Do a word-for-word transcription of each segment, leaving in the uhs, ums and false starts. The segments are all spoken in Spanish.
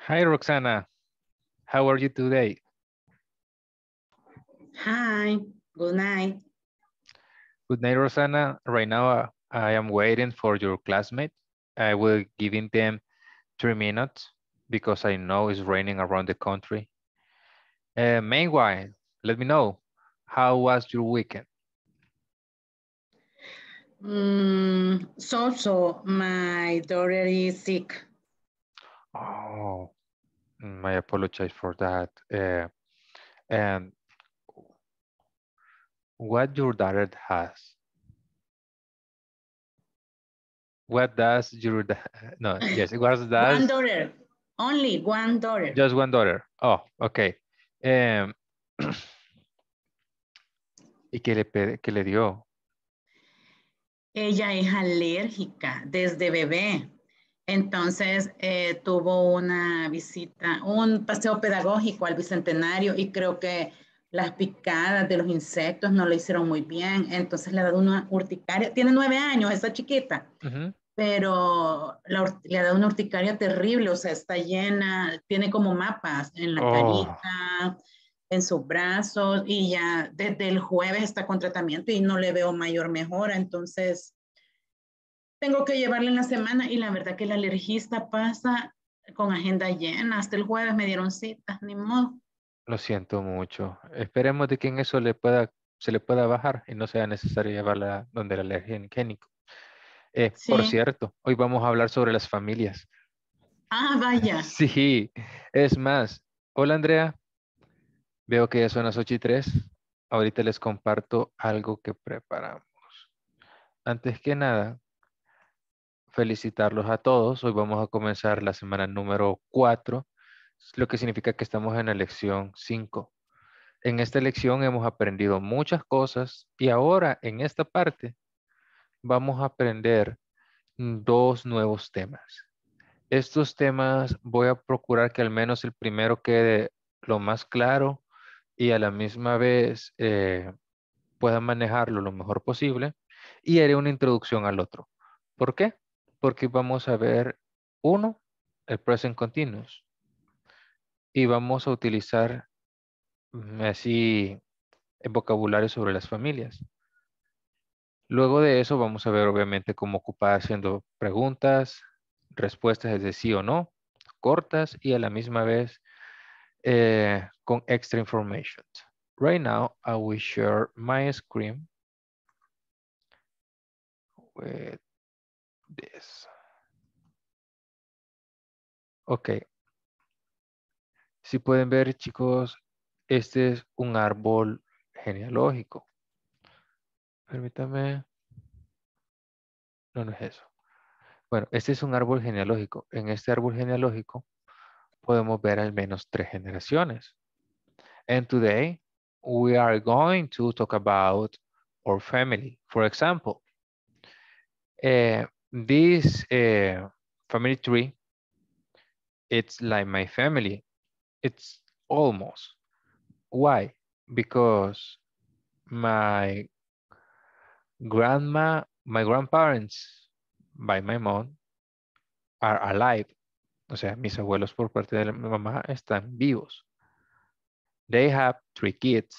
Hi, Roxana. How are you today? Hi, good night. Good night, Roxana. Right now, uh, I am waiting for your classmate. I will giving them three minutes because I know it's raining around the country. Uh, meanwhile, let me know, how was your weekend? Mm, so, so my daughter is sick. Oh, mm, I apologize for that. Uh, and what your daughter has? What does your da- no? Yes, what One does daughter, only one daughter. just one daughter? Oh, okay. Um, ¿Y qué le, pe- qué le dio? Ella es alérgica desde bebé. Entonces eh, tuvo una visita, un paseo pedagógico al Bicentenario y creo que las picadas de los insectos no lo hicieron muy bien. Entonces le ha dado una urticaria. Tiene nueve años, esa chiquita. Ujú. Pero la, le ha dado una urticaria terrible, o sea, está llena, tiene como mapas en la Oh, carita, en sus brazos, y ya desde el jueves está con tratamiento y no le veo mayor mejora, entonces tengo que llevarle en la semana y la verdad que el alergista pasa con agenda llena, hasta el jueves me dieron citas, ni modo. lo siento mucho. Esperemos de que en eso le pueda, se le pueda bajar y no sea necesario llevarla donde el alergénico. Eh, por Sí, cierto, hoy vamos a hablar sobre las familias. ah, vaya, Sí, es más. Hola Andrea, veo que ya son las ocho y tres. Ahorita les comparto algo que preparamos. Antes que nada, felicitarlos a todos. Hoy vamos a comenzar la semana número cuatro, lo que significa que estamos en la lección cinco. En esta lección hemos aprendido muchas cosas y ahora en esta parte vamos a aprender dos nuevos temas. Estos temas voy a procurar que al menos el primero quede lo más claro y a la misma vez eh, pueda manejarlo lo mejor posible y haré una introducción al otro. ¿Por qué? Porque vamos a ver uno, el present continuous y vamos a utilizar mm, así el vocabulario sobre las familias. Luego de eso vamos a ver obviamente cómo ocupar haciendo preguntas, respuestas es de sí o no, cortas y a la misma vez eh, con extra information. Right now I will share my screen with this. Ok, si pueden ver chicos, este es un árbol genealógico. Permítame, no, no es eso. Bueno, este es un árbol genealógico. En este árbol genealógico podemos ver al menos tres generaciones. And today we are going to talk about our family. For example, uh, this uh, family tree, it's like my family. It's almost. Why? Because my grandma, my grandparents by my mom are alive. O sea, mis abuelos por parte de mi mamá están vivos. They have three kids.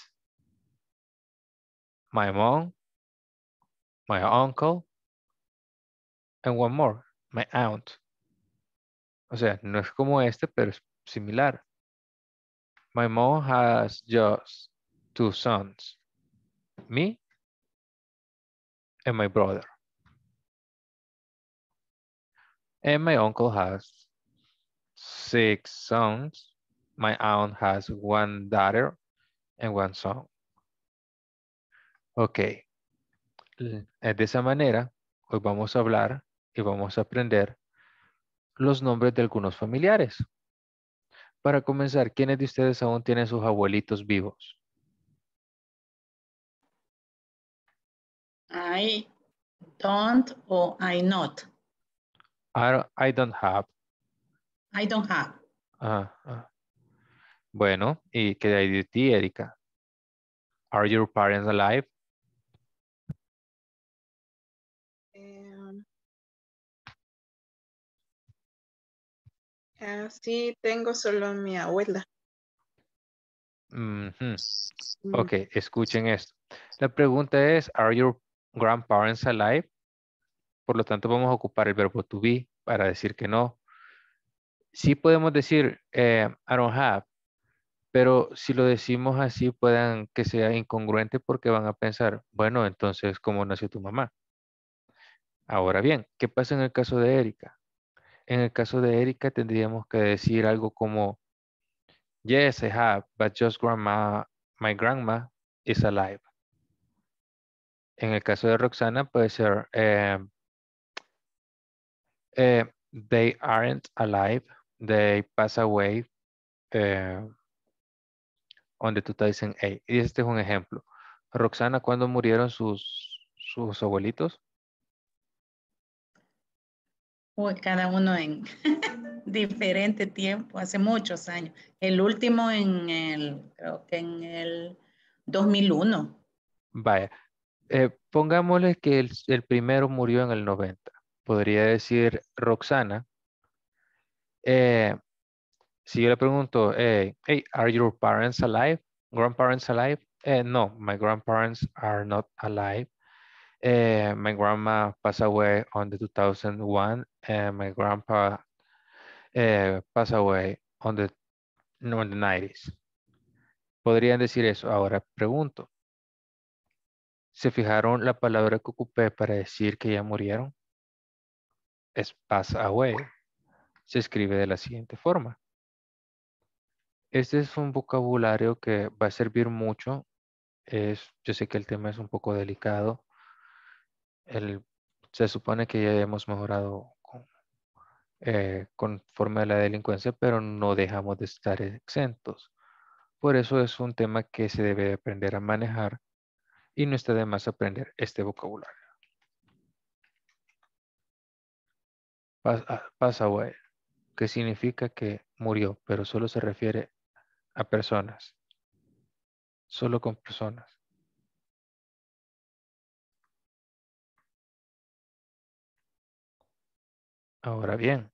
My mom, my uncle, and one more, my aunt. O sea, no es como este, pero es similar. My mom has just two sons, me and my brother. And my uncle has six sons. My aunt has one daughter and one son. Ok, l- eh, de esa manera, hoy vamos a hablar y vamos a aprender los nombres de algunos familiares. Para comenzar, ¿quiénes de ustedes aún tienen sus abuelitos vivos? I don't or I not. I don't, I don't have. I don't have. Ah, ah. Bueno, ¿y qué hay de ti, Erika? Are your parents alive? Um, Ah, sí, tengo solo a mi abuela. Ujú. Mm, Ok, escuchen esto. La pregunta es, ¿Are your grandparents alive? Por lo tanto, vamos a ocupar el verbo to be para decir que no. Sí podemos decir, eh, I don't have, pero si lo decimos así, puedan que sea incongruente porque van a pensar, bueno, entonces, ¿cómo nació tu mamá? Ahora bien, ¿qué pasa en el caso de Erika? En el caso de Erika tendríamos que decir algo como, yes, I have, but just grandma, my grandma is alive. En el caso de Roxana puede ser, eh, eh, they aren't alive, they pass away eh, on the two thousand eight. Y este es un ejemplo. Roxana, ¿cuándo murieron sus, sus abuelitos? Uy, cada uno en diferente tiempo, hace muchos años. El último en el, creo que en el dos mil uno. Vaya, eh, pongámosle que el, el primero murió en el noventa. Podría decir Roxana. eh, si yo le pregunto, eh, hey, are your parents alive? Grandparents alive? Eh, no, my grandparents are not alive. Eh, my grandma passed away on the two thousand one and my grandpa eh, passed away on the, no, on the nineties. Podrían decir eso. Ahora pregunto, ¿se fijaron la palabra que ocupé para decir que ya murieron? Es pass away. Se escribe de la siguiente forma. Este es un vocabulario que va a servir mucho. Es, yo sé que el tema es un poco delicado. El, se supone que ya hemos mejorado con, eh, conforme a la delincuencia, pero no dejamos de estar exentos. Por eso es un tema que se debe de aprender a manejar y no está de más aprender este vocabulario. Pass, ah, pass away, que significa que murió, pero solo se refiere a personas, solo con personas. Ahora bien,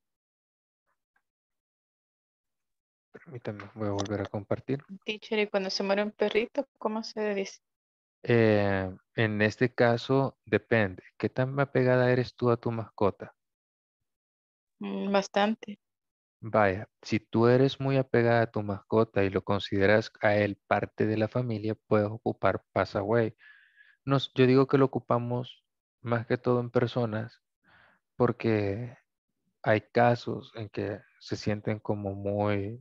permítanme, voy a volver a compartir. Teacher, y cuando se muere un perrito, ¿cómo se dice? Eh, en este caso, depende. ¿Qué tan apegada eres tú a tu mascota? Mm, Bastante. Vaya, si tú eres muy apegada a tu mascota y lo consideras a él parte de la familia, puedes ocupar pass away. Nos, yo digo que lo ocupamos más que todo en personas porque hay casos en que se sienten como muy,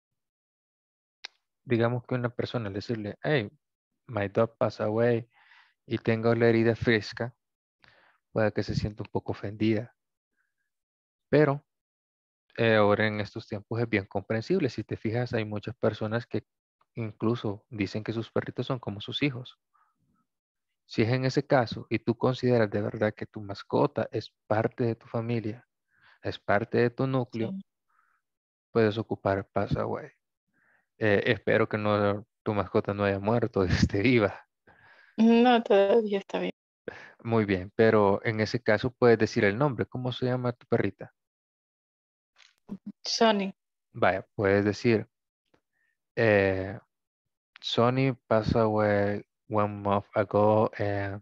digamos que una persona al decirle, hey, my dog passed away y tengo la herida fresca, puede que se sienta un poco ofendida. Pero eh, ahora en estos tiempos es bien comprensible. Si te fijas, hay muchas personas que incluso dicen que sus perritos son como sus hijos. Si es en ese caso y tú consideras de verdad que tu mascota es parte de tu familia, es parte de tu núcleo, Sí. puedes ocupar pass away. Eh, espero que no, tu mascota no haya muerto, esté viva. No, todavía está bien. Muy bien, pero en ese caso puedes decir el nombre. ¿Cómo se llama tu perrita? Sony. Vaya, puedes decir, eh, Sonny passed away one month ago and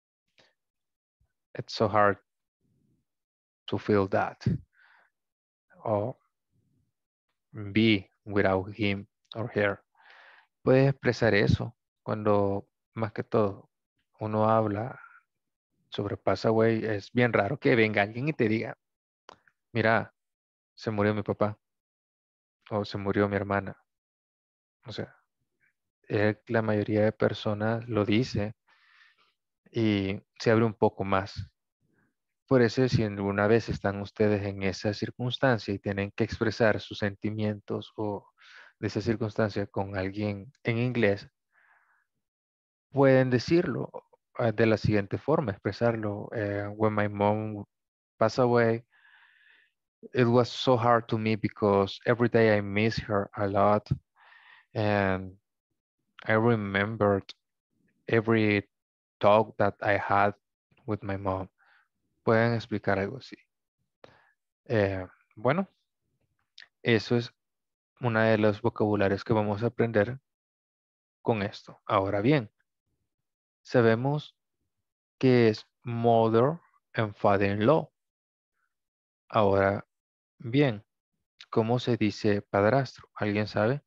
it's so hard to feel that. Or be without him or her. Puedes expresar eso cuando más que todo uno habla sobre pass away. Es bien raro que venga alguien y te diga, mira, se murió mi papá o se murió mi hermana. O sea, eh, la mayoría de personas lo dice y se abre un poco más. Por eso, si alguna vez están ustedes en esa circunstancia y tienen que expresar sus sentimientos o de esa circunstancia con alguien en inglés, pueden decirlo eh, de la siguiente forma, expresarlo. eh, When my mom passed away, it was so hard to me because every day I miss her a lot and I remembered every talk that I had with my mom. Pueden explicar algo así. Eh, bueno, Eso es una de los vocabularios que vamos a aprender con esto. Ahora bien, sabemos que es mother and father-in-law. Ahora bien, ¿cómo se dice padrastro? ¿Alguien sabe?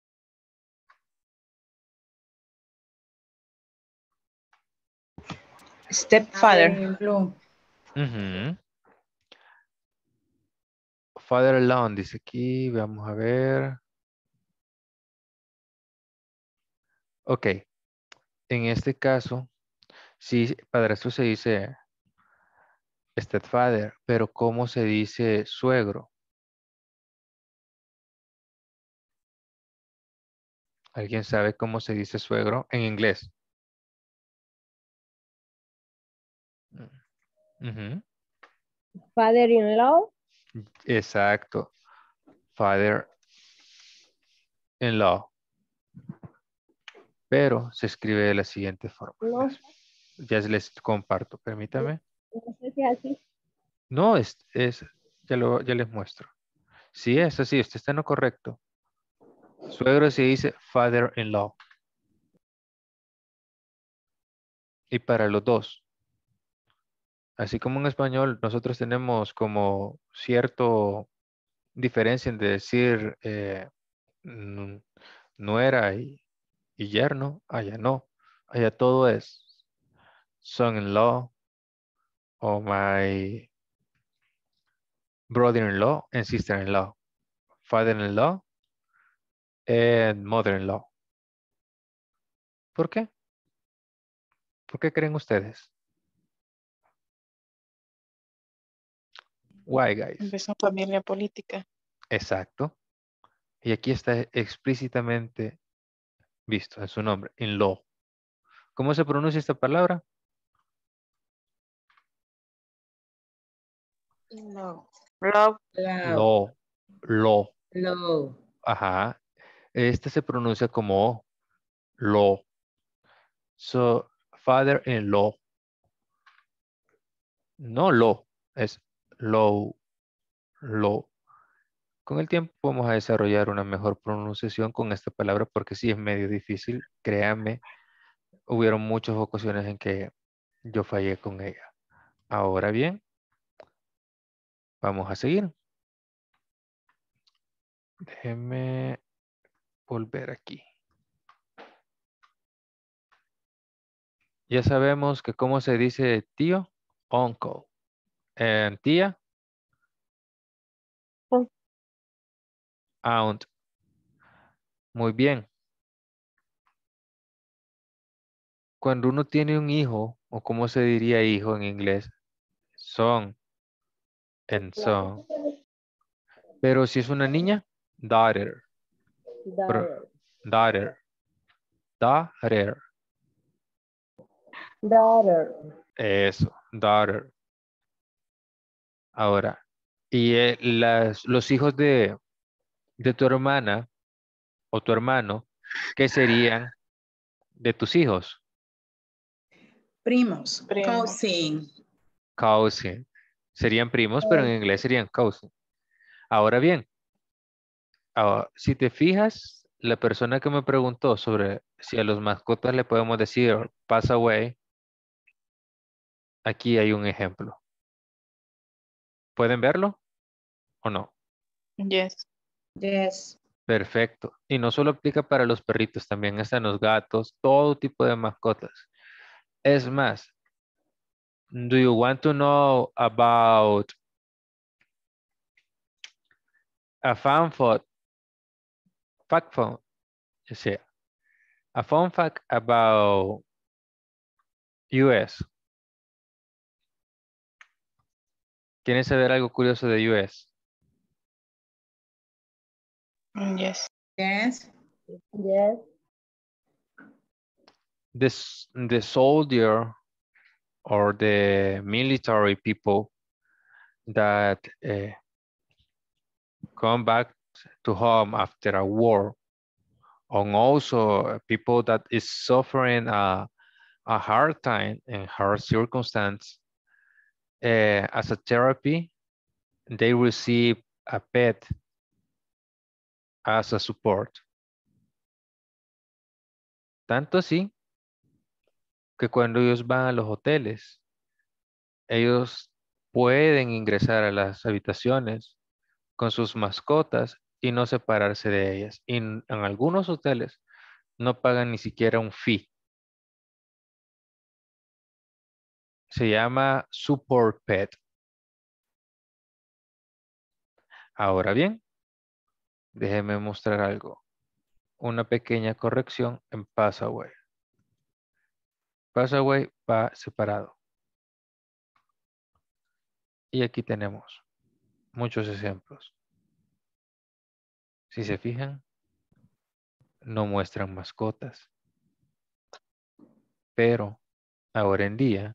Por Stepfather. ejemplo, Ujú. Father-in-law dice aquí, vamos a ver. Ok, en este caso, sí, padrastro se dice stepfather, pero ¿cómo se dice suegro? ¿Alguien sabe cómo se dice suegro en inglés? Ujú. Father-in-law. Exacto. Father-in-law. Pero se escribe de la siguiente forma. No, Ya les comparto, permítame. no sé si es así. No, es, es ya, lo, ya les muestro. Sí, es así, usted está en lo correcto. Suegro se dice father-in-law. Y para los dos. Así como en español, nosotros tenemos como cierto diferencia en decir eh, nu- nuera y, y yerno. Allá no. Allá todo es son-in-law o my brother-in-law and sister-in-law. Father-in-law and mother-in-law. ¿Por qué? ¿Por qué creen ustedes? Why, guys? Empezó familia política. Exacto. Y aquí está explícitamente visto en su nombre, in law. ¿Cómo se pronuncia esta palabra? No. Love. love, Law. Law. love. Ajá. Este se pronuncia como law. So, father-in-law. No law, es law. Law. Con el tiempo vamos a desarrollar una mejor pronunciación con esta palabra porque sí es medio difícil. Créanme, hubieron muchas ocasiones en que yo fallé con ella. Ahora bien, vamos a seguir. Déjenme volver aquí. Ya sabemos que cómo se dice tío, uncle. En tía, Oh. aunt. Muy bien. Cuando uno tiene un hijo, o cómo se diría hijo en inglés, son and son. Pero si es una niña, daughter. Pro- Daughter. Daughter. Daughter. Daughter. Eso, daughter. Ahora, y eh, las, los hijos de, de tu hermana o tu hermano, ¿qué serían de tus hijos? Primos, Primo. cousin. Cousin. Serían primos, pero en inglés serían cousin. Ahora bien, ah, si te fijas, la persona que me preguntó sobre si a los mascotas le podemos decir pass away, aquí hay un ejemplo. ¿Pueden verlo o no? Yes. Yes. Perfecto. Y no solo aplica para los perritos, también están los gatos, todo tipo de mascotas. Es más, do you want to know about a fun fact? Fact fun, o sea, a fun fact about U S. ¿Quieren saber algo curioso de U S? Yes. Yes. Yes. This, the soldier or the military people that uh, come back to home after a war, and also people that is suffering a, a hard time and hard circumstance, uh, as a therapy, they receive a pet as a support. Tanto así que cuando ellos van a los hoteles, ellos pueden ingresar a las habitaciones con sus mascotas y no separarse de ellas. Y en, en algunos hoteles no pagan ni siquiera un fee. Se llama support pet. Ahora bien, déjeme mostrar algo. Una pequeña corrección en Passaway. Passaway va separado. Y aquí tenemos muchos ejemplos. Si se fijan, no muestran mascotas. Pero ahora en día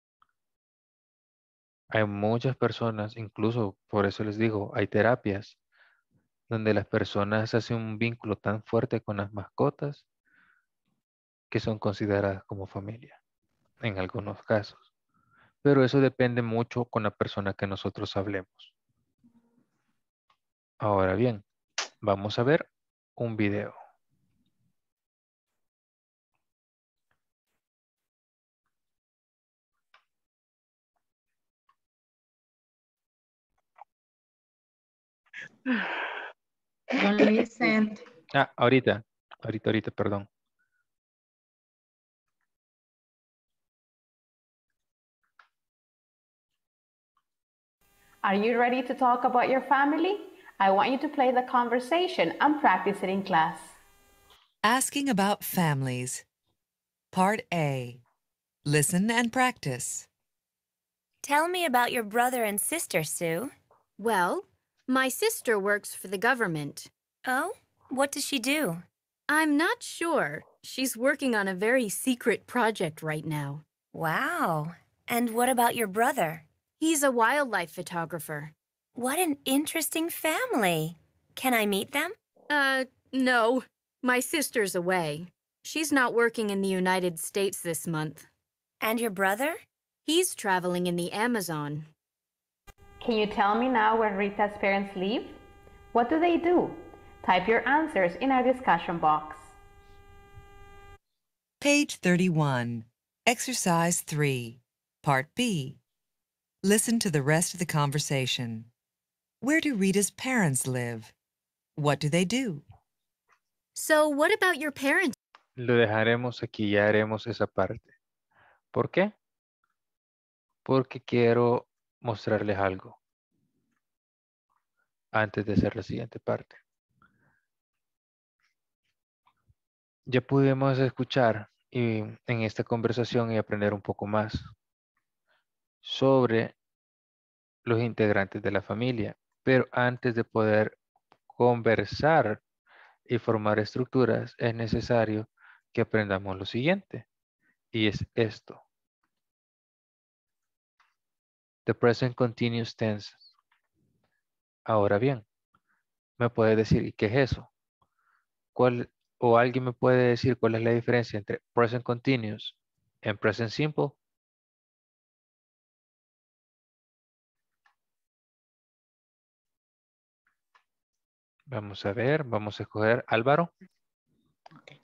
hay muchas personas, incluso por eso les digo, hay terapias donde las personas hacen un vínculo tan fuerte con las mascotas que son consideradas como familia, en algunos casos. Pero eso depende mucho con la persona que nosotros hablemos. Ahora bien, vamos a ver un video. Don't listen. Ah, ahorita, ahorita, ahorita, perdón. Are you ready to talk about your family? I want you to play the conversation and practice it in class. Asking about families. Part A. Listen and practice. Tell me about your brother and sister, Sue. Well, my sister works for the government. Oh? What does she do? I'm not sure. She's working on a very secret project right now. Wow. And what about your brother? He's a wildlife photographer. What an interesting family. Can I meet them? Uh, no. My sister's away. She's not working in the United States this month. And your brother? He's traveling in the Amazon. Can you tell me now when Rita's parents leave? What do they do? Type your answers in our discussion box. Page thirty-one. Exercise three. Part B. Listen to the rest of the conversation. Where do Rita's parents live? What do they do? So, what about your parents? Lo dejaremos aquí, ya haremos esa parte. ¿Por qué? Porque quiero mostrarles algo antes de hacer la siguiente parte. Ya pudimos escuchar y, en esta conversación y aprender un poco más sobre los integrantes de la familia. Pero antes de poder conversar y formar estructuras, es necesario que aprendamos lo siguiente. Y es esto. The present continuous tense. Ahora bien, me puede decir, ¿y qué es eso? ¿Cuál, o alguien me puede decir cuál es la diferencia entre present continuous y present simple? Vamos a ver, vamos a escoger Álvaro. Okay.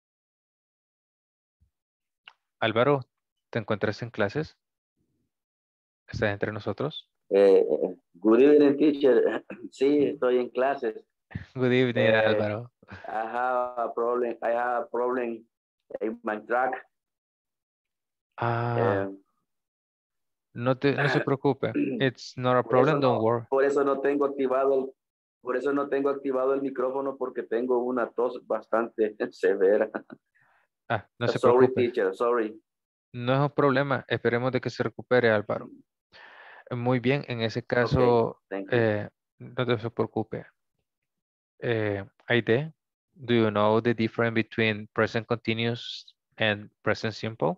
Álvaro, ¿te encuentras en clases? ¿Estás entre nosotros? Eh, good evening, teacher. Sí, estoy en clases. Good evening, Eh, Álvaro. I have a problem. I have a problem in my track. Ah, Eh, no, te, no se preocupe. It's not a por eso problem, don't no- worry. Por eso no tengo activado el, por eso no tengo activado el micrófono porque tengo una tos bastante severa. Ah, no se Sorry, preocupe. teacher. Sorry. No es un problema. Esperemos de que se recupere, Álvaro. Muy bien, en ese caso, Thank you. eh, no te se preocupe. Eh, Aide, do you know the difference between present continuous and present simple?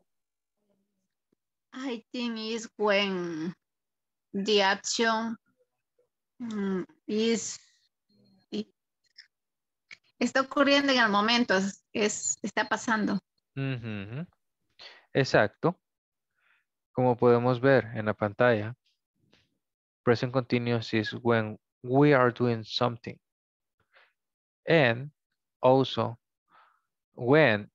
I think is when the action mm, is i- está ocurriendo en el momento, es, es- está pasando. Ujú. Exacto. Como podemos ver en la pantalla, present continuous is when we are doing something. And also when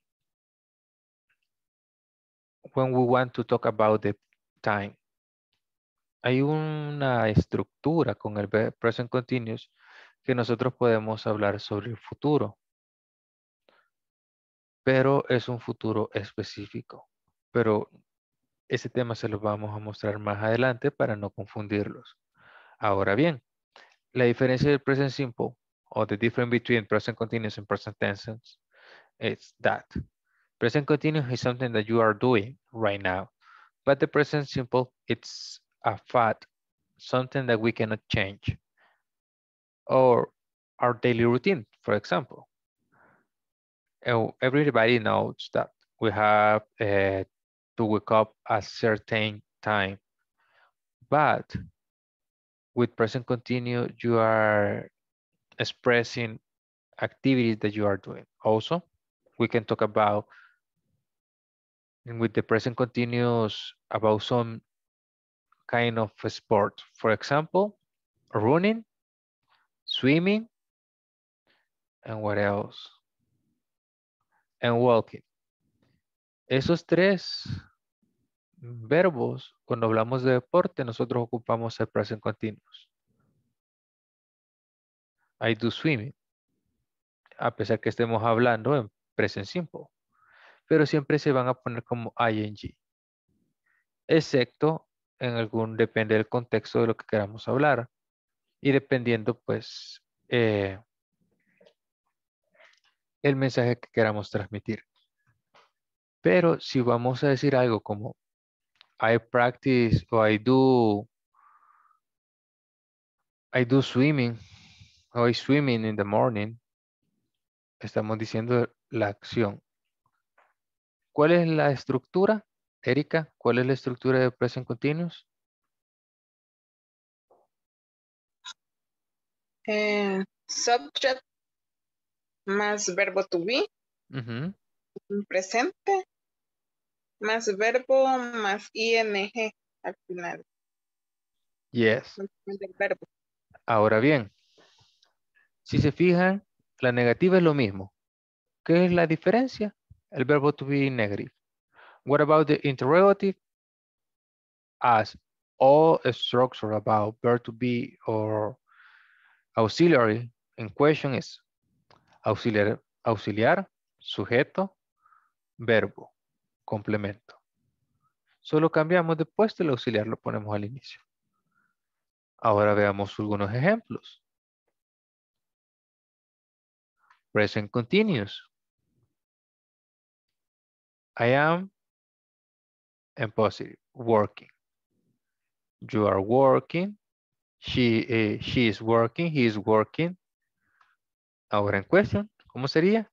when we want to talk about the time. Hay una estructura con el ve- present continuous que nosotros podemos hablar sobre el futuro, pero es un futuro específico. Pero ese tema se lo vamos a mostrar más adelante para no confundirlos. Ahora bien, la diferencia del present simple or the difference between present continuous and present tense is that present continuous is something that you are doing right now, but the present simple, it's a fact, something that we cannot change, or our daily routine, for example. Uh, Everybody knows that we have uh, to wake up at certain time, but with present continuous, you are expressing activities that you are doing. Also, we can talk about, and with the present continuous, about some kind of a sport. For example, running, swimming, and what else? And walking. Esos tres verbos, cuando hablamos de deporte, nosotros ocupamos el present continuous. I do swimming. A pesar que estemos hablando en present simple. Pero siempre se van a poner como ing. Excepto en algún, depende del contexto de lo que queramos hablar. Y dependiendo, pues, eh, el mensaje que queramos transmitir. Pero si vamos a decir algo como I practice o I do I do swimming o I swimming in the morning, estamos diciendo la acción. ¿Cuál es la estructura? Erika, ¿cuál es la estructura de present continuous? Eh, subject más verbo to be, Ujú. presente, más verbo más ing al final. Yes. Del verbo. Ahora bien, si se fijan, la negativa es lo mismo. ¿Qué es la diferencia? El verbo to be negative. What about the interrogative? As all structure about verb to be or auxiliary in question is auxiliar, auxiliar, sujeto, verbo, complemento. Solo cambiamos de puesto y el auxiliar lo ponemos al inicio. Ahora veamos algunos ejemplos. Present continuous. I am and positive, working. You are working. She, eh, she is working. He is working. Ahora en question, ¿cómo sería?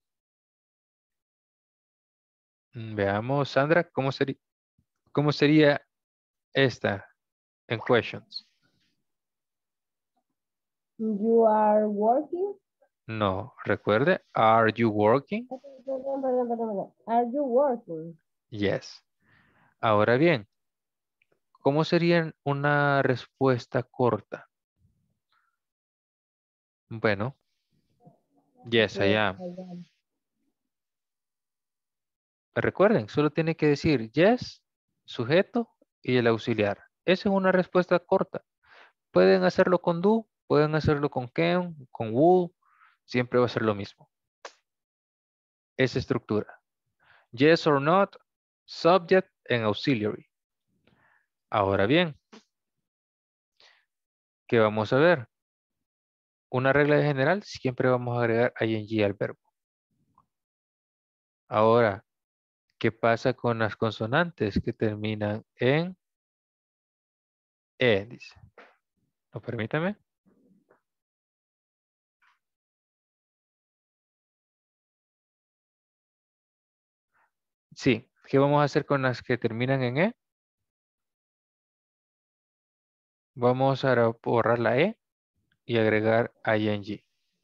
Mm, Veamos, Sandra, ¿cómo sería, cómo sería esta en questions? You are working. No, recuerde, are you working? Perdón, perdón, perdón, perdón. Are you working? Yes. Ahora bien, ¿cómo sería una respuesta corta? Bueno, yes, I Yes, am. I am. Recuerden, solo tiene que decir yes, sujeto y el auxiliar. Esa es una respuesta corta. Pueden hacerlo con do, pueden hacerlo con can, con would, siempre va a ser lo mismo. Esa estructura. Yes or not, subject and auxiliary. Ahora bien, ¿qué vamos a ver? Una regla general, siempre vamos a agregar ing al verbo. Ahora, ¿qué pasa con las consonantes que terminan en E? Dice. No, permítame. Sí, ¿qué vamos a hacer con las que terminan en E? Vamos a borrar la E y agregar ing.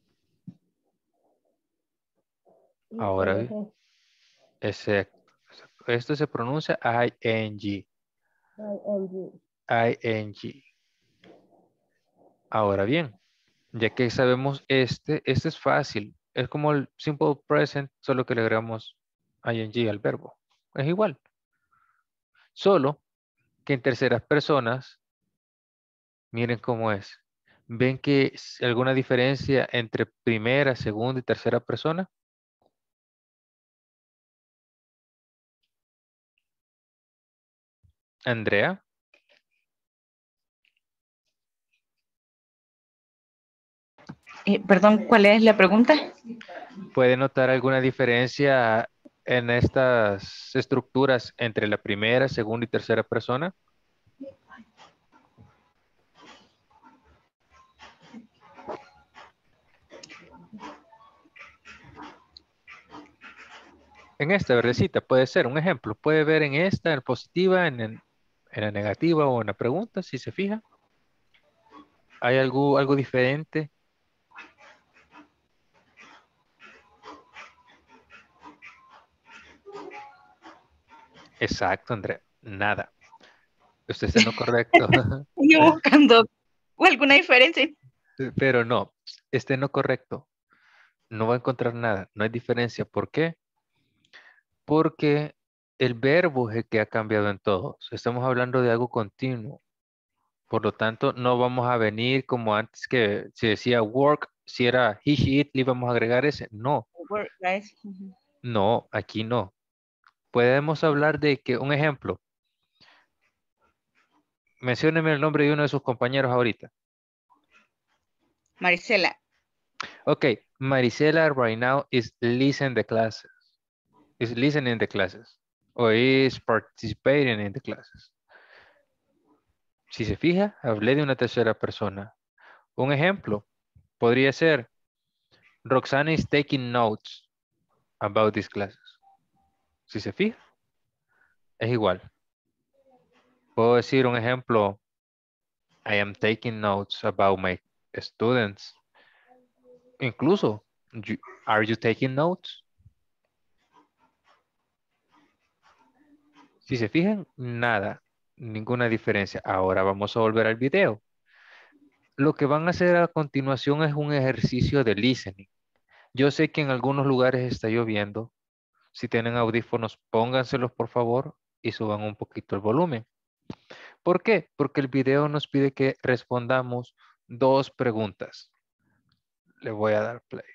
Ahora, ing. exacto. Esto se pronuncia ing. ing. ing. Ahora bien, Ya que sabemos este, este es fácil. Es como el simple present, solo que le agregamos ing al verbo. Es igual. Solo que en terceras personas, miren cómo es. ¿Ven que es alguna diferencia entre primera, segunda y tercera persona? Andrea. Eh, perdón, ¿cuál es la pregunta? ¿Puede notar alguna diferencia en estas estructuras entre la primera, segunda y tercera persona? En esta verdecita puede ser un ejemplo. Puede ver en esta, en positiva, en, en, en la negativa o en la pregunta, si se fija. ¿Hay algo, algo diferente? Exacto, Andrea. Nada. Usted está en lo correcto. Yo buscando alguna diferencia. Pero no, está en lo correcto. No va a encontrar nada. No hay diferencia. ¿Por qué? Porque el verbo es el que ha cambiado en todos. Estamos hablando de algo continuo. Por lo tanto, no vamos a venir como antes que se decía work, si era he, she, it, le íbamos a agregar ese. No, Work, guys. Ujú. no, aquí no. Podemos hablar de que, un ejemplo, mencióneme el nombre de uno de sus compañeros ahorita. Marisela. Ok, Marisela right now is listening the classes. Is listening the classes. O is participating in the classes. Si se fija, hablé de una tercera persona. Un ejemplo podría ser, Roxana is taking notes about these classes. Si se fija, es igual. Puedo decir un ejemplo, I am taking notes about my students. Incluso, you- are you taking notes? Si se fijan, nada, ninguna diferencia. Ahora vamos a volver al video. Lo que van a hacer a continuación es un ejercicio de listening. Yo sé que en algunos lugares está lloviendo. Si tienen audífonos, pónganselos por favor y suban un poquito el volumen. ¿Por qué? Porque el video nos pide que respondamos dos preguntas. Le voy a dar play.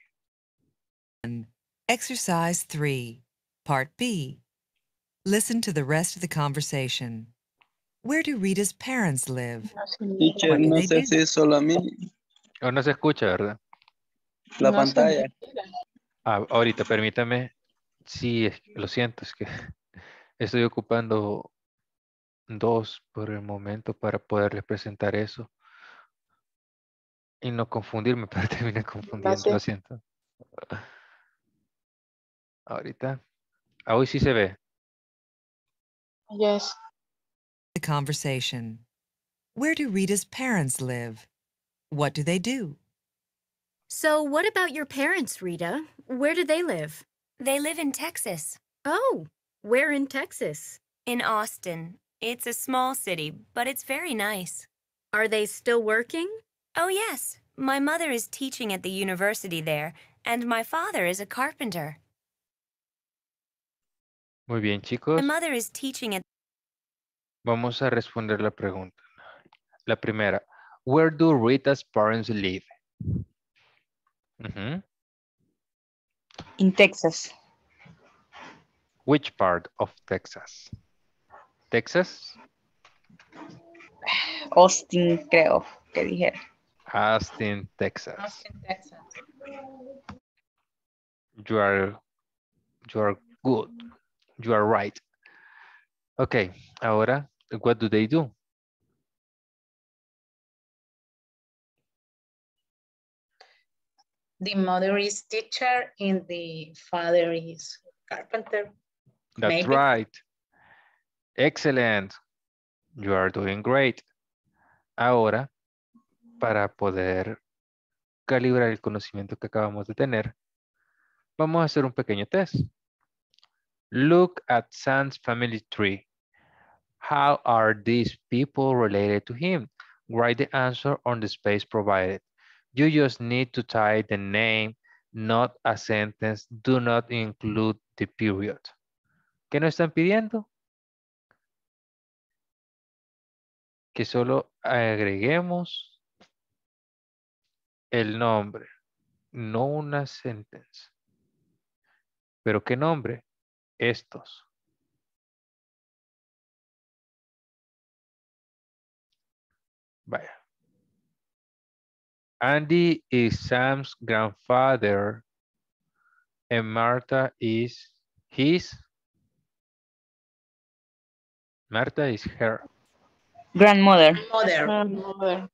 Exercise three, Part B. Listen to the rest of the conversation. Where do Rita's parents live? Teacher, What do no they sé do? si es solo a mí. O no se escucha, ¿verdad? La No se pantalla. Ah, ahorita, permítame. Sí, es- lo siento, es que estoy ocupando dos por el momento para poderles presentar eso. Y no confundirme, pero terminé confundiendo, lo Gracias. siento. Ahorita. Ah, hoy sí se ve. Yes. The conversation. Where do Rita's parents live? What do they do? So, what about your parents, Rita? Where do they live? They live in Texas, Oh, where in Texas? in Austin. It's a small city, but it's very nice. Are they still working? Oh, yes. My mother is teaching at the university there, and my father is a carpenter. Muy bien, My chicos. mother is teaching at Vamos a responder la pregunta. La primera. Where do Rita's parents live? Ujú. In Texas. Which part of Texas? Texas? Austin, creo que dijera. Austin, Texas. Austin, Texas. You are, you are good. You are right. Ok, ahora, what do they do? The mother is teacher and the father is carpenter. That's Maybe. right. Excellent. You are doing great. Ahora, para poder calibrar el conocimiento que acabamos de tener, vamos a hacer un pequeño test. Look at Sam's family tree. How are these people related to him? Write the answer on the space provided. You just need to type the name, not a sentence. Do not include the period. ¿Qué nos están pidiendo? Que solo agreguemos el nombre, no una sentence. ¿Pero qué nombre? Estos. Vaya. Andy is Sam's grandfather and Martha is his. Martha is her. Grandmother. Mother. Grandmother.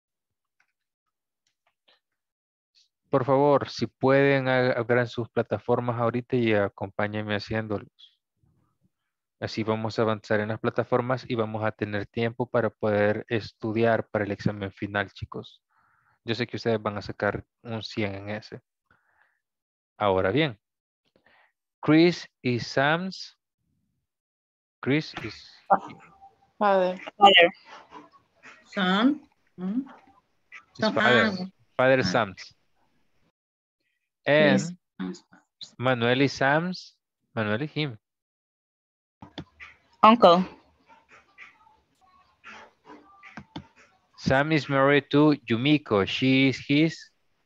Por favor, si pueden, ha- abran sus plataformas ahorita y acompáñenme haciéndolos. Así vamos a avanzar en las plataformas y vamos a tener tiempo para poder estudiar para el examen final, chicos. Yo sé que ustedes van a sacar un cien en ese. Ahora bien, Chris is Sam's. Chris is Father. Father. Son. ¿Mm? his Son- father. ah, Father ah. Sam's. Chris. And Manuel is Sam's. Manuel is him. Uncle. Sam is married to Yumiko. She is his.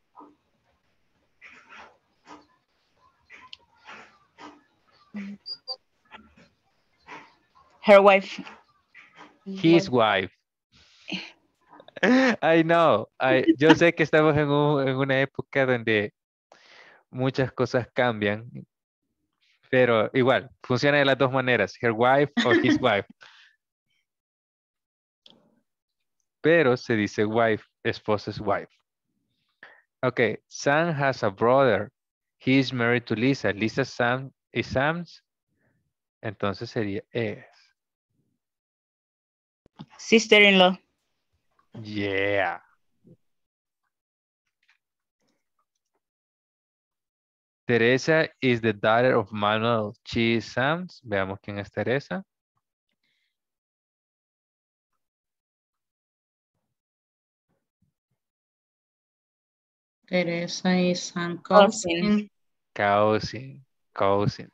Her wife. His wife. I know. I, yo sé que estamos en, un- en una época donde muchas cosas cambian, pero igual, funciona de las dos maneras, her wife o his wife. Pero se dice wife, esposa's wife. Okay, Sam has a brother. He is married to Lisa. Lisa Sam is Sam's. Entonces sería es. Sister-in-law. Yeah. Teresa is the daughter of Manuel. She is Sam's. Veamos quién es Teresa. Teresa y Sam Cousin. Cousin. Cousin.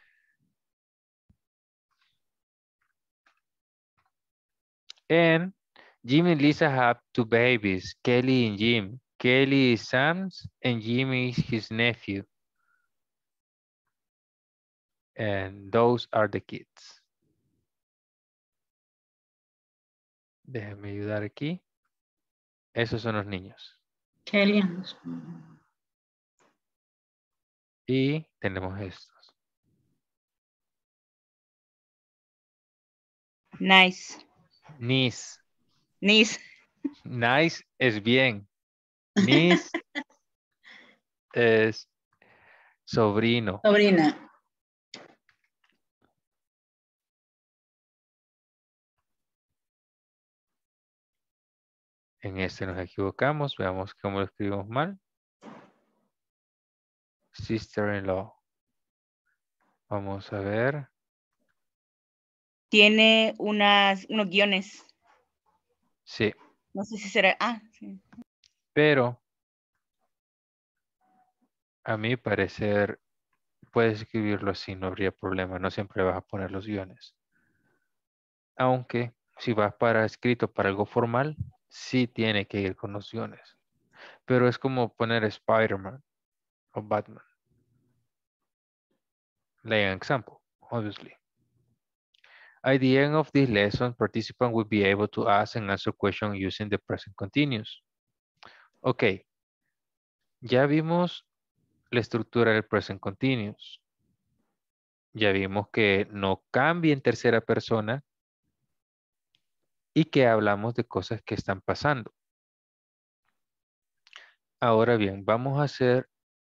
And Jim and Lisa have two babies, Kelly and Jim. Kelly is Sam's and Jimmy is his nephew. And those are the kids. Déjenme ayudar aquí. Esos son los niños. Kelly. Y tenemos estos. Nice. Niece. Niece. Nice es bien. Niece es sobrino. Sobrina. En este nos equivocamos. Veamos cómo lo escribimos mal. Sister-in-law. Vamos a ver. Tiene unas, unos guiones. Sí, No sé si será. Ah, sí. pero a mi parecer puedes escribirlo así, no habría problema. No siempre vas a poner los guiones. Aunque si vas para escrito para algo formal, sí tiene que ir con los guiones. Pero es como poner Spider-Man o Batman. Like an example, obviously. At the end of this lesson, participants will be able to ask and answer questions using the present continuous. Ok. Ya vimos la estructura del present continuous. Ya vimos que no cambia en tercera persona y que hablamos de cosas que están pasando. Ahora bien, vamos a hacer...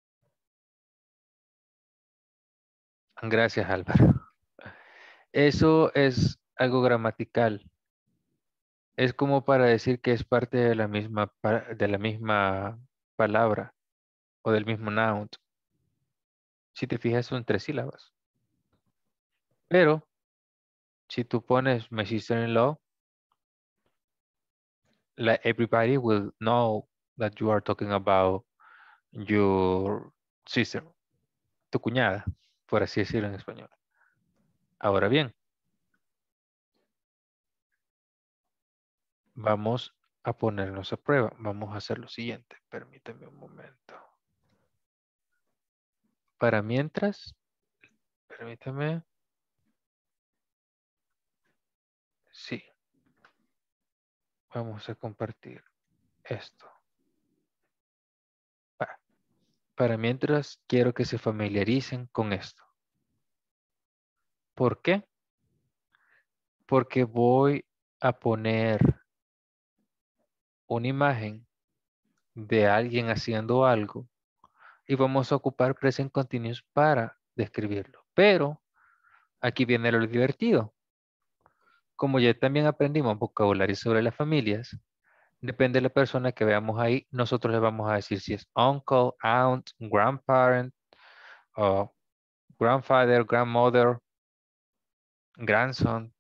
Gracias, Álvaro. Eso es algo gramatical. Es como para decir que es parte de la misma, pa- de la misma palabra o del mismo noun. Si te fijas, son tres sílabas. Pero, si tú pones my sister-in-law, la- everybody will know that you are talking about your sister, tu cuñada, por así decirlo en español. Ahora bien, vamos a ponernos a prueba. Vamos a hacer lo siguiente. Permítame un momento. Para mientras, permítame. Sí. Vamos a compartir esto. Pa- Para mientras, quiero que se familiaricen con esto. ¿Por qué? Porque voy a poner una imagen de alguien haciendo algo y vamos a ocupar present continuous para describirlo. Pero aquí viene lo divertido. Como ya también aprendimos vocabulario sobre las familias, depende de la persona que veamos ahí, nosotros le vamos a decir si es uncle, aunt, grandparent, o grandfather, grandmother, grandson.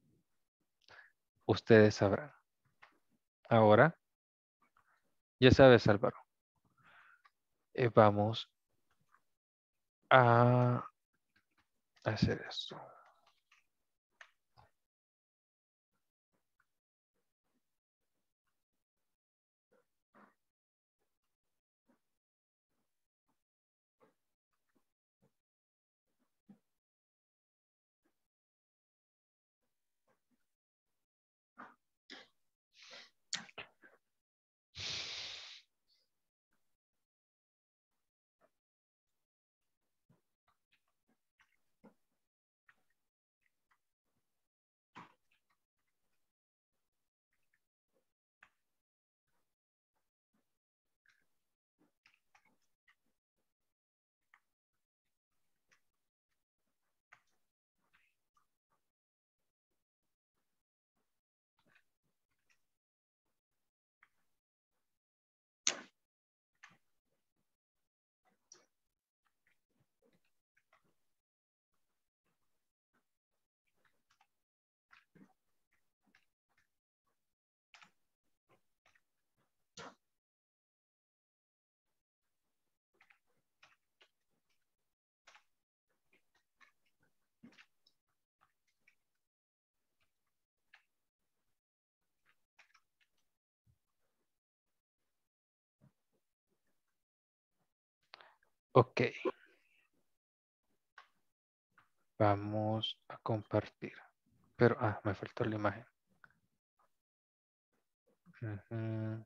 Ustedes sabrán. Ahora, ya sabes, Álvaro. Eh, vamos a hacer esto. Ok. Vamos a compartir. Pero, ah, me faltó la imagen. Ujú.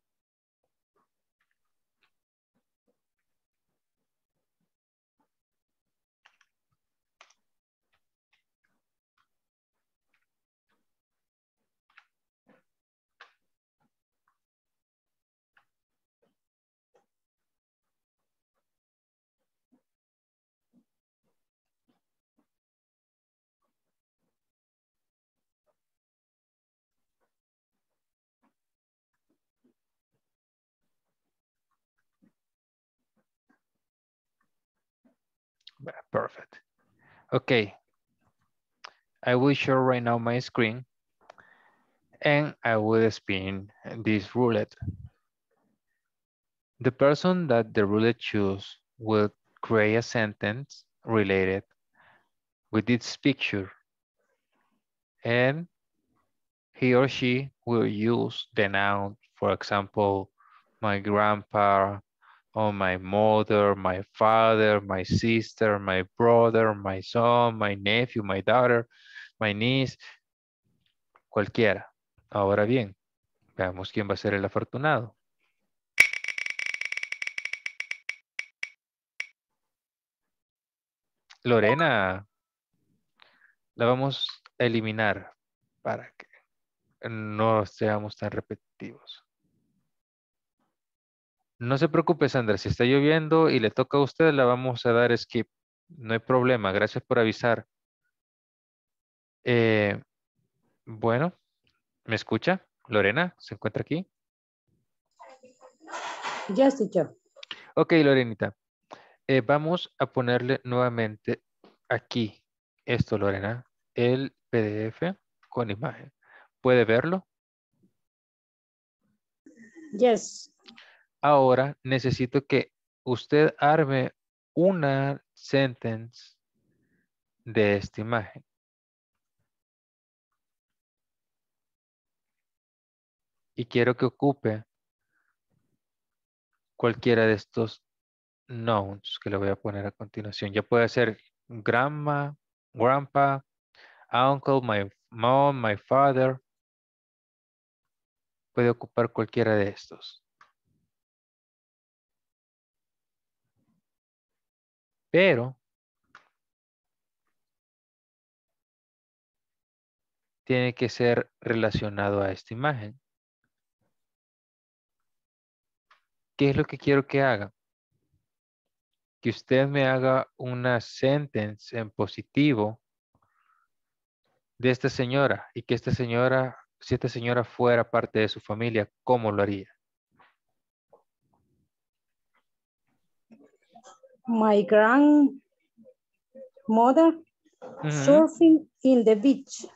Perfect. Okay. I will show right now my screen and I will spin this roulette. The person that the roulette choose will create a sentence related with this picture and he or she will use the noun, for example, my grandpa, or my mother, my father, my sister, my brother, my son, my nephew, my daughter, my niece, cualquiera. Ahora bien, veamos quién va a ser el afortunado. Lorena, la vamos a eliminar para que no seamos tan repetitivos. No se preocupe, Sandra, si está lloviendo y le toca a usted, la vamos a dar skip. No hay problema, gracias por avisar. Eh, bueno, ¿me escucha? Lorena, ¿se encuentra aquí? Yes, teacher. Ok, Lorenita. Eh, vamos a ponerle nuevamente aquí esto, Lorena, el P D F con imagen. ¿Puede verlo? Yes. Ahora necesito que usted arme una sentence de esta imagen. Y quiero que ocupe cualquiera de estos nouns que le voy a poner a continuación. Ya puede ser grandma, grandpa, uncle, my mom, my father. Puede ocupar cualquiera de estos. Pero tiene que ser relacionado a esta imagen. ¿Qué es lo que quiero que haga? Que usted me haga una sentence en positivo de esta señora y que esta señora, si esta señora fuera parte de su familia, ¿cómo lo haría? My grandmother Ujú. surfing in the beach.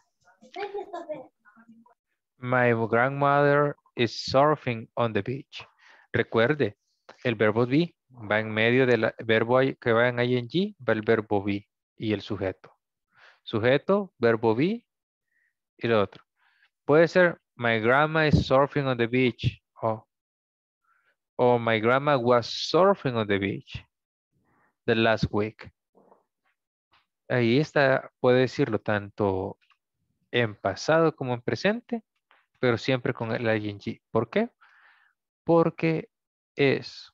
My grandmother is surfing on the beach. Recuerde, el verbo be va en medio del verbo que va en ing, va el verbo be y el sujeto. Sujeto, verbo be y lo otro. Puede ser my grandma is surfing on the beach. O oh, my grandma was surfing on the beach the last week. Ahí está, puede decirlo tanto en pasado como en presente, pero siempre con el ing. ¿Por qué? Porque es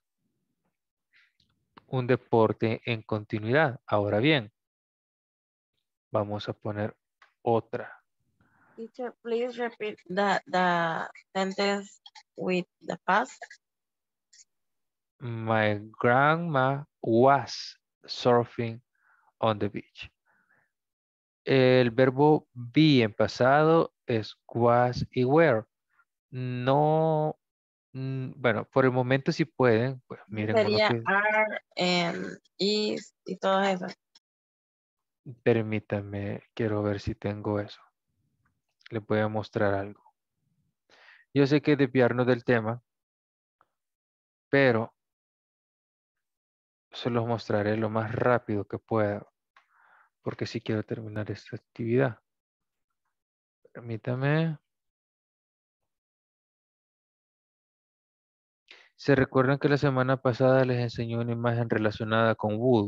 un deporte en continuidad. Ahora bien, vamos a poner otra. Teacher, please repeat the, the sentence with the past. My grandma was surfing on the beach. El verbo be en pasado es was y were. No, mm, bueno, por el momento si pueden, pues miren uno Sería que, are and is y todo eso. permítanme, quiero ver si tengo eso. Les voy a mostrar algo. Yo sé que es desviarnos del tema, pero se los mostraré lo más rápido que pueda, porque sí quiero terminar esta actividad. Permítame. ¿Se recuerdan que la semana pasada les enseñé una imagen relacionada con would?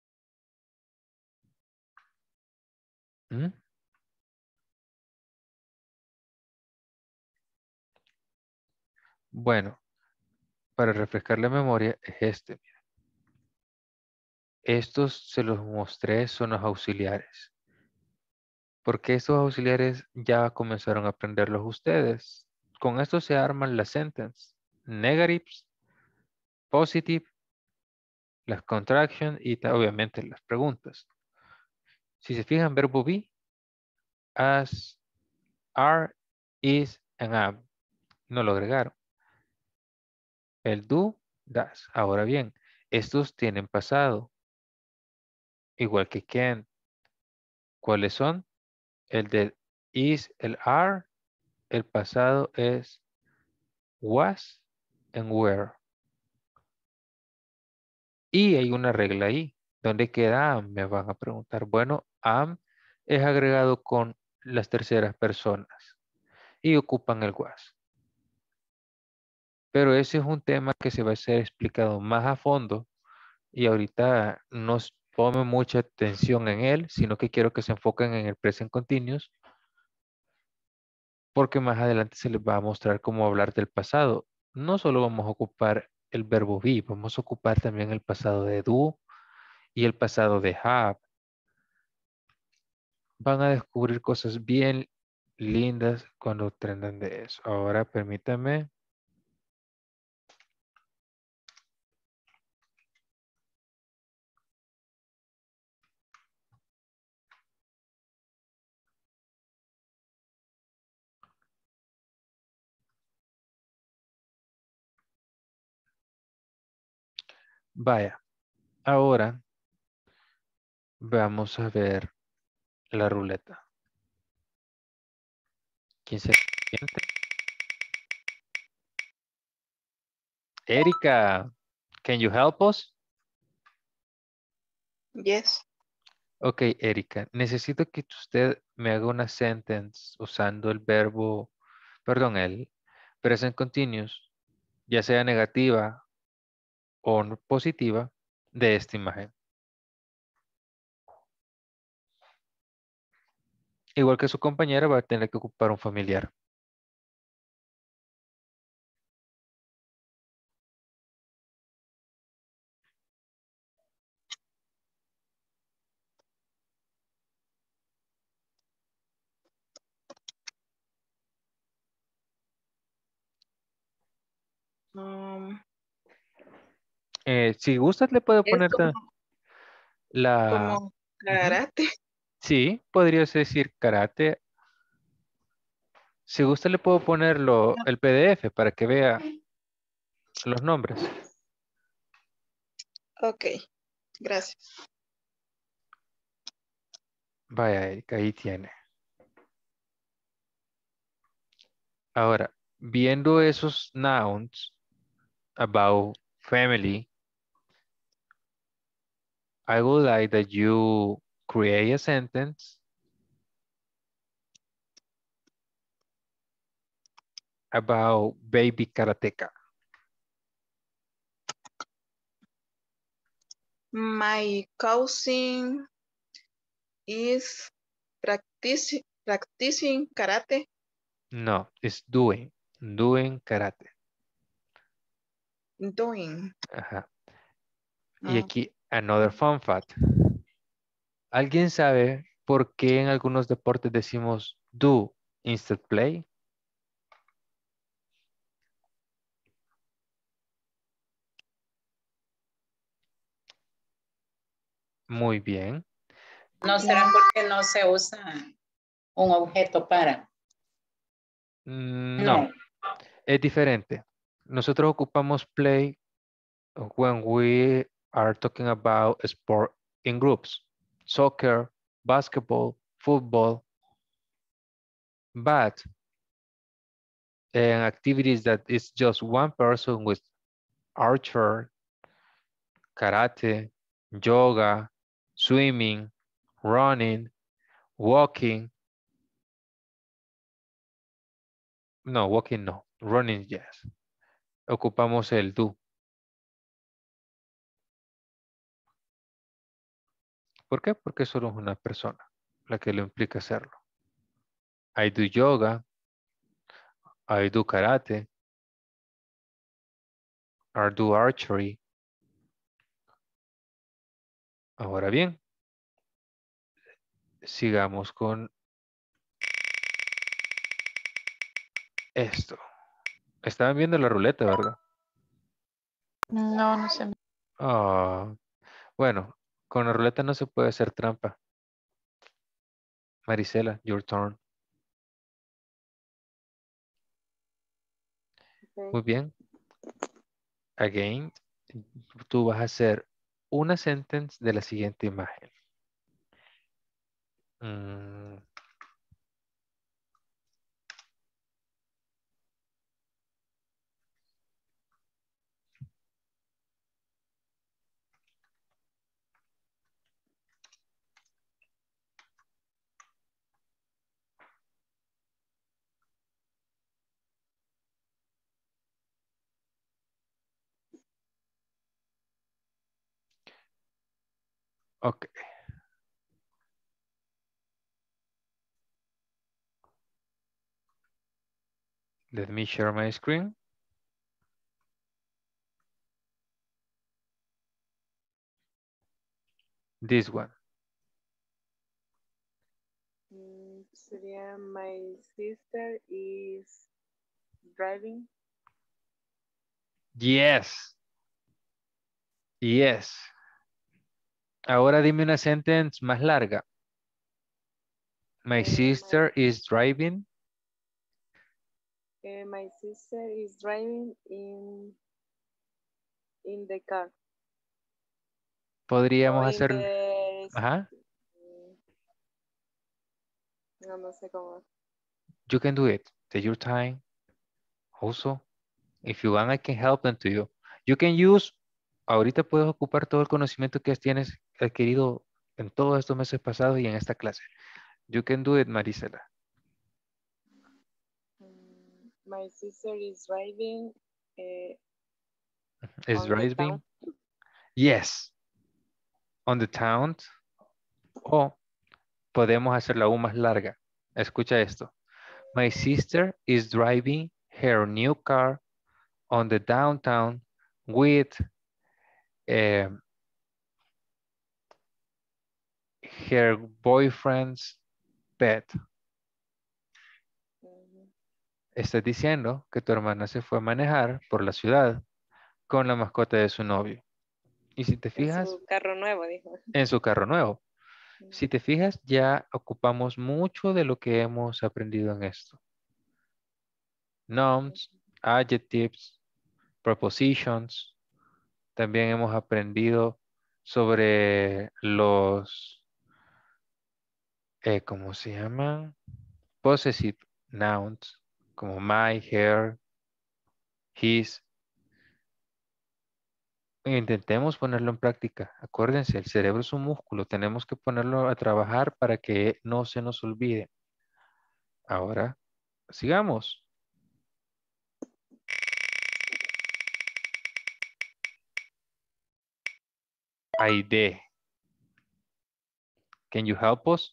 ¿Mm? Bueno, para refrescar la memoria es este. Miren. Estos se los mostré, son los auxiliares. Porque estos auxiliares ya comenzaron a aprenderlos ustedes. Con esto se arman las sentences. Negatives, positive, las contractions y obviamente las preguntas. Si se fijan, verbo be, as, are, is, and am. No lo agregaron. El do, does. Ahora bien, estos tienen pasado. Igual que can. ¿Cuáles son? El de is, el are. El pasado es was and were. Y hay una regla ahí. ¿Dónde queda am? Me van a preguntar. Bueno, am es agregado con las terceras personas y ocupan el was. Pero ese es un tema que se va a ser explicado más a fondo y ahorita no ponme mucha atención en él, sino que quiero que se enfoquen en el present continuous porque más adelante se les va a mostrar cómo hablar del pasado. No solo vamos a ocupar el verbo be, vamos a ocupar también el pasado de do y el pasado de have. Van a descubrir cosas bien lindas cuando aprendan de eso. Ahora permítanme. Vaya, ahora vamos a ver la ruleta. ¿Quién se siente? Erika, can you help us? Yes. Ok, Erika, necesito que usted me haga una sentence usando el verbo, perdón, el present continuous, ya sea negativa o no positiva, de esta imagen. Igual que su compañera va a tener que ocupar un familiar. Um, Eh, si gusta, le puedo es poner ta- como, la... como Ujú. karate. Sí, podrías decir karate. Si gusta, le puedo ponerlo el P D F para que vea los nombres. Ok, gracias. Vaya, Erika, ahí tiene. Ahora, viendo esos nouns about family, I would like that you create a sentence about baby karateka. My cousin is practicing practicing karate. No, it's doing. Doing karate. Doing. Ajá. Y Ah, aquí, another fun fact. ¿Alguien sabe por qué en algunos deportes decimos do instead play? Muy bien. ¿No será porque no se usa un objeto para? Mm, No, No. es diferente. Nosotros ocupamos play when we are talking about sport in groups. Soccer, basketball, football. But in activities that is just one person with archer, karate, yoga, swimming, running, walking. No, walking no. Running, yes. Ocupamos el do. ¿Por qué? Porque solo es una persona la que lo implica hacerlo. I do yoga. I do karate. I do archery. Ahora bien, sigamos con esto. Estaban viendo la ruleta, ¿verdad? No, no sé. Ah, bueno, con la ruleta no se puede hacer trampa. Marisela, your turn. Muy bien. Again, tú vas a hacer una sentence de la siguiente imagen. Mm, ok. Let me share my screen. This one. Mm, sería my sister is driving. Yes. Yes. Ahora dime una sentence más larga. My Eh, sister my, is driving. eh, my sister is driving in in the car. No, Podríamos in hacer... the Ajá. no, no sé cómo. You can do it. Take your time. Also, if you want, I can help them to you. You can use, ahorita puedes ocupar todo el conocimiento que tienes adquirido en todos estos meses pasados y en esta clase. You can do it, Marisela. My sister is driving. Uh, Is on the driving? town. Yes. On the town. O podemos hacerla aún más larga. Escucha esto. My sister is driving her new car on the downtown with eh, her boyfriend's pet. Estás diciendo que tu hermana se fue a manejar por la ciudad con la mascota de su novio. Y si te En fijas, su carro nuevo, dijo. en su carro nuevo. Si te fijas, ya ocupamos mucho de lo que hemos aprendido en esto. Nouns, adjectives, prepositions. También hemos aprendido sobre los, eh, ¿cómo se llaman? Possessive nouns, como my, her, his. Intentemos ponerlo en práctica. Acuérdense, el cerebro es un músculo. Tenemos que ponerlo a trabajar para que no se nos olvide. Ahora, sigamos. Aide. Can you help us?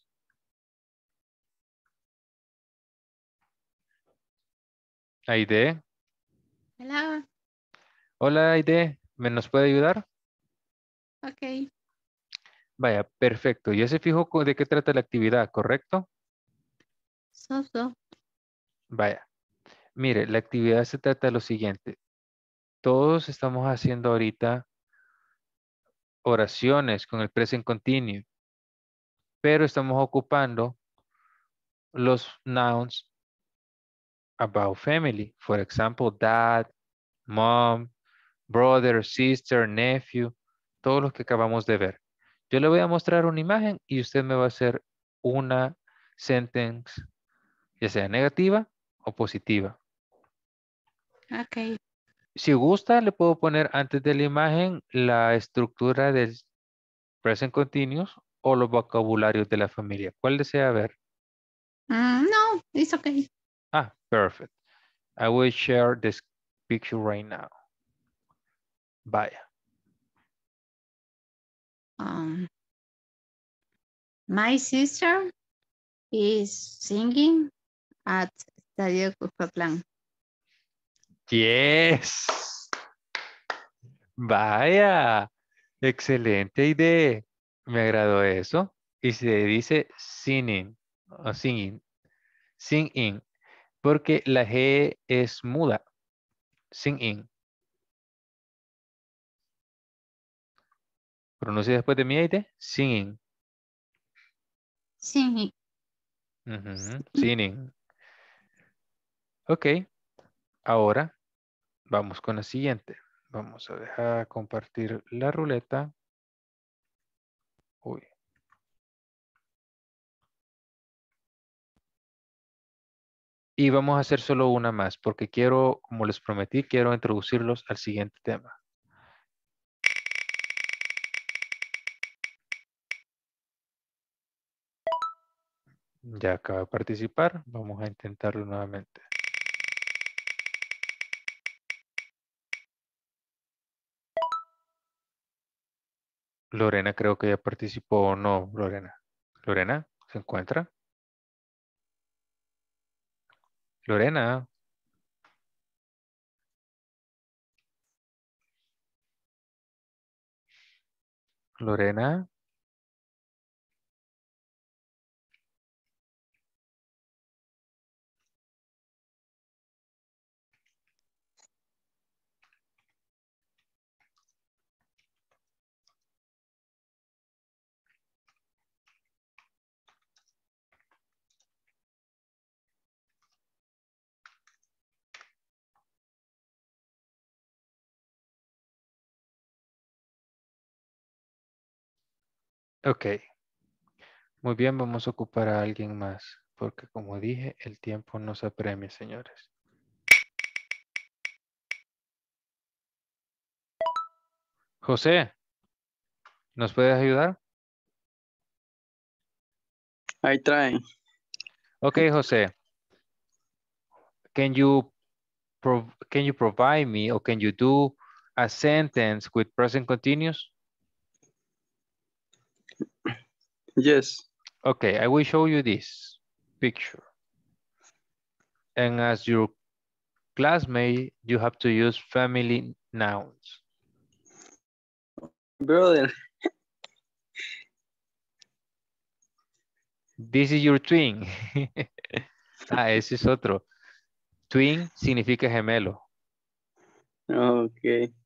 Aide. Hello. Hola, Aide. ¿Me nos puede ayudar? Okay. Vaya, perfecto. Ya se fijó co- de qué trata la actividad, ¿correcto? So, so. Vaya. Mire, la actividad se trata de lo siguiente. Todos estamos haciendo ahorita oraciones con el present continuo, pero estamos ocupando los nouns about family. For example, dad, mom, brother, sister, nephew, todos los que acabamos de ver. Yo le voy a mostrar una imagen y usted me va a hacer una sentence, ya sea negativa o positiva. Okay. Si gusta, le puedo poner antes de la imagen la estructura del present continuous o los vocabularios de la familia. ¿Cuál desea ver? Mm, no, it's okay. Ah, perfect. I will share this picture right now. Vaya. Um, my sister is singing at Estadio Cuscatlán. Yes. Vaya. Excelente idea. Me agradó eso. Y se dice singing o singing. Singing. Porque la G es muda. Singing. Pronuncia después de mi Aide. Singing. Singing. Ujú, Singing. Ok. Ahora vamos con la siguiente. Vamos a dejar compartir la ruleta. Uy. Y vamos a hacer solo una más porque quiero, como les prometí, quiero introducirlos al siguiente tema. Ya acaba de participar. Vamos a intentarlo nuevamente. Lorena creo que ya participó o no, Lorena. Lorena, ¿se encuentra? Lorena. Lorena. Ok. Muy bien, vamos a ocupar a alguien más. Porque como dije, el tiempo nos apremia, señores. José, ¿nos puedes ayudar? I try. Okay, José. Can you prov can you provide me or can you do a sentence with present continuous? Yes. Okay, I will show you this picture. And as your classmate, you have to use family nouns. Brother. This is your twin. Ah, ese es otro. Twin significa gemelo. Okay.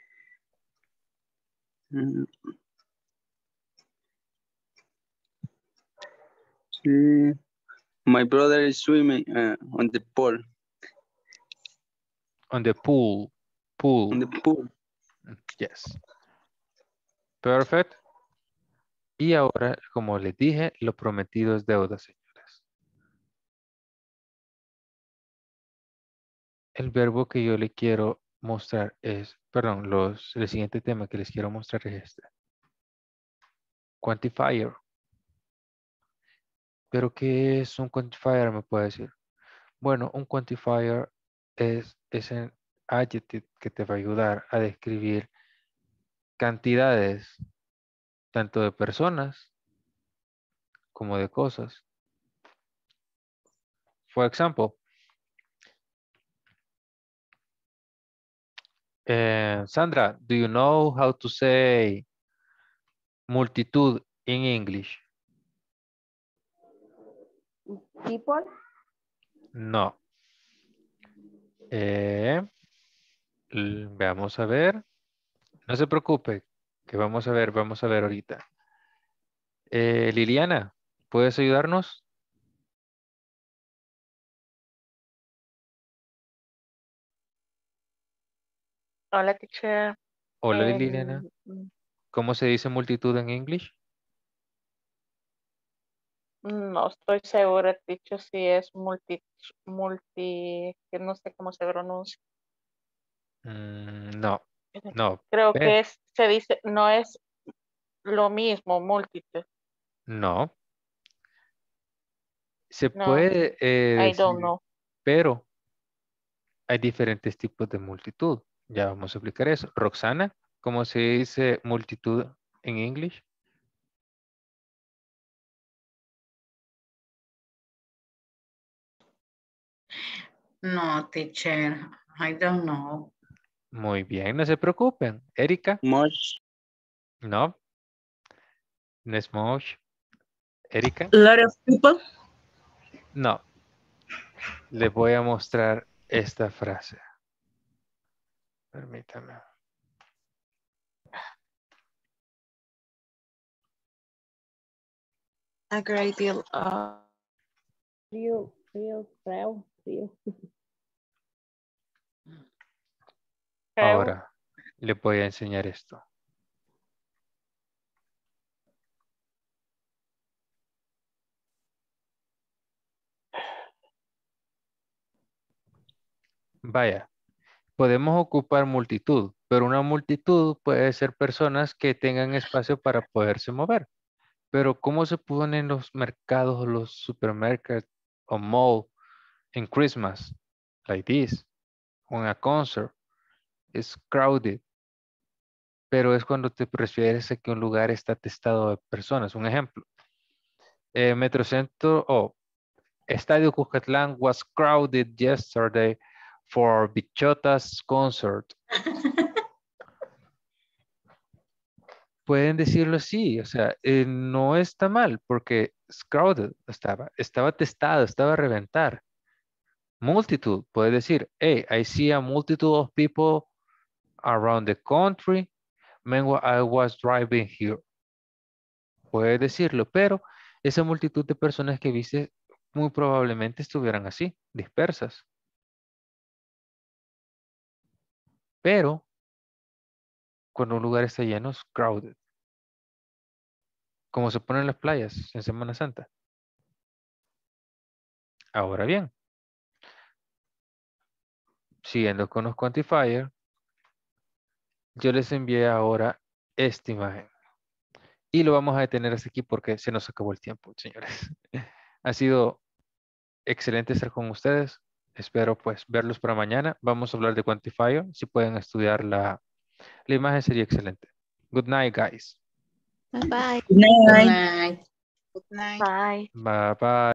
Mm. Sí. My brother is swimming uh, on the pool. On the pool. Pool. On the pool. Yes. Perfect. Y ahora, como les dije, lo prometido es deuda, señores. El verbo que yo le quiero mostrar es, perdón, los, el siguiente tema que les quiero mostrar es este. Quantifier. ¿Pero qué es un quantifier? Me puede decir. Bueno, un quantifier es ese adjective que te va a ayudar a describir cantidades, tanto de personas como de cosas. For example, uh, Sandra, do you know how to say multitud in English? People. No. Eh, veamos a ver. No se preocupe, que vamos a ver, vamos a ver ahorita. Eh, Liliana, ¿puedes ayudarnos? Hola, teacher. Hola, Liliana. Em, ¿Cómo se dice multitud en English? no estoy segura, teacher, si es multi, multi, que no sé cómo se pronuncia. Mm, no, no. Creo Pe- que es, se dice, no es lo mismo, multitud. no. Se No, puede eh, I don't decir, know. pero hay diferentes tipos de multitud. Ya vamos a explicar eso. Roxana, ¿cómo se dice multitud en English? No, teacher, I don't know. Muy bien, no se preocupen. Erika. Much. No. No es much. Erika. A lot of people. No. Les voy a mostrar esta frase. Permítame. A great deal of. Frío, frío, frío, frío. Ahora les voy a enseñar esto. Vaya, podemos ocupar multitud, pero una multitud puede ser personas que tengan espacio para poderse mover. Pero ¿cómo se ponen los mercados o los supermercados o mall en Christmas? Like this. O en a concert. Es crowded. Pero es cuando te refieres a que un lugar está atestado de personas. Un ejemplo. Eh, Metrocentro o Estadio Cuscatlán was crowded yesterday for Bichota's concert. Pueden decirlo así, o sea, eh, no está mal porque es crowded estaba, estaba testado, estaba a reventar. Multitud, puede decir, hey, I see a multitude of people around the country when I was driving here. Puede decirlo, pero esa multitud de personas que viste muy probablemente estuvieran así, dispersas. Pero cuando un lugar está lleno es crowded. Como se pone en las playas en Semana Santa. Ahora bien, siguiendo con los quantifiers, Yo les envié ahora esta imagen. Y lo vamos a detener hasta aquí porque se nos acabó el tiempo, señores. Ha sido excelente estar con ustedes. Espero pues verlos para mañana. Vamos a hablar de Quantifier. Si pueden estudiar la, la imagen sería excelente. Good night, guys. Bye bye. Good night. Good night. Bye. Bye bye.